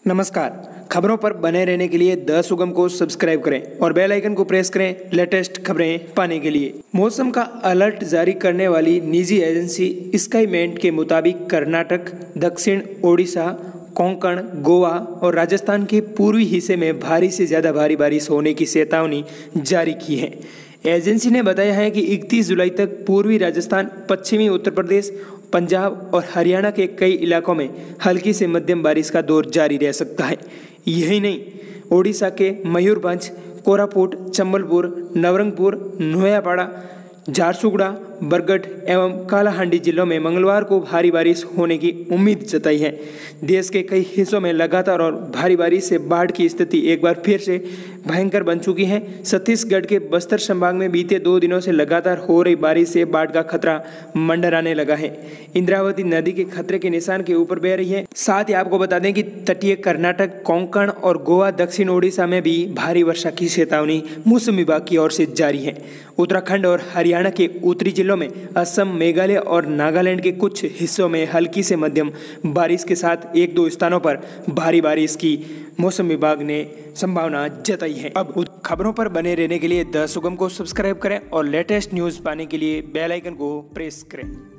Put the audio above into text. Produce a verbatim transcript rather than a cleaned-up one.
नमस्कार। खबरों पर बने रहने के लिए द सुगम को सब्सक्राइब करें और बेल आइकन को प्रेस करें लेटेस्ट खबरें पाने के लिए। मौसम का अलर्ट जारी करने वाली निजी एजेंसी स्काईमेट के मुताबिक कर्नाटक, दक्षिण ओडिशा, कोंकण, गोवा और राजस्थान के पूर्वी हिस्से में भारी से ज़्यादा भारी बारिश होने की चेतावनी जारी की है। एजेंसी ने बताया है कि इकतीस जुलाई तक पूर्वी राजस्थान, पश्चिमी उत्तर प्रदेश, पंजाब और हरियाणा के कई इलाकों में हल्की से मध्यम बारिश का दौर जारी रह सकता है। यही नहीं, ओडिशा के मयूरभंज, कोरापुट, चंबलपुर, नवरंगपुर, नोयापाड़ा, झारसुगुड़ा, बरगढ़ एवं कालाहांडी जिलों में मंगलवार को भारी बारिश होने की उम्मीद जताई है। देश के कई हिस्सों में लगातार और भारी बारिश से बाढ़ की स्थिति एक बार फिर से भयंकर बन चुकी है। छत्तीसगढ़ के बस्तर संभाग में बीते दो दिनों से लगातार हो रही बारिश से बाढ़ का खतरा मंडराने लगा है। इंद्रावती नदी के खतरे के निशान के ऊपर बह रही है। साथ ही आपको बता दें कि तटीय कर्नाटक, कोंकण और गोवा, दक्षिण ओडिशा में भी भारी वर्षा की चेतावनी मौसम विभाग की ओर से जारी है। उत्तराखंड और हरियाणा के उत्तरी जिलों में, असम, मेघालय और नागालैंड के कुछ हिस्सों में हल्की से मध्यम बारिश के साथ एक दो स्थानों पर भारी बारिश की मौसम विभाग ने संभावना जताई है। अब खबरों पर बने रहने के लिए द सुगम को सब्सक्राइब करें और लेटेस्ट न्यूज़ पाने के लिए बेल आइकन को प्रेस करें।